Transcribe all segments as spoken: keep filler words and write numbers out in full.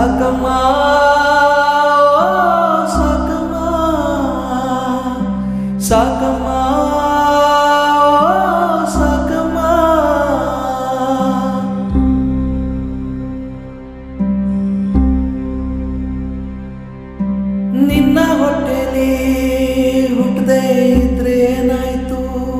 ಸಾಕಮ್ಮ ಸಾಕಮ್ಮ ಸಾಕಮ್ಮ ಸಾಕಮ್ಮ ನಿನ್ನ ಹೊಟ್ಟೆಲಿ ಹುಟ್ಟದೆ ಇದ್ರೆ ಏನಾಯ್ತು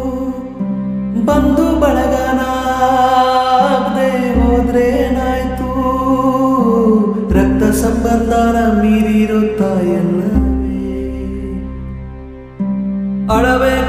ಬಂದು ಬಳಗನ ಆಗದೆ ಹೋದ್ರೆ ಏನಾಯ್ತು ರಕ್ತ ಸಂಬಂಧನ ಮೀರಿರೋ ತಾಯಲ್ಲವೇ ಅಳವೆ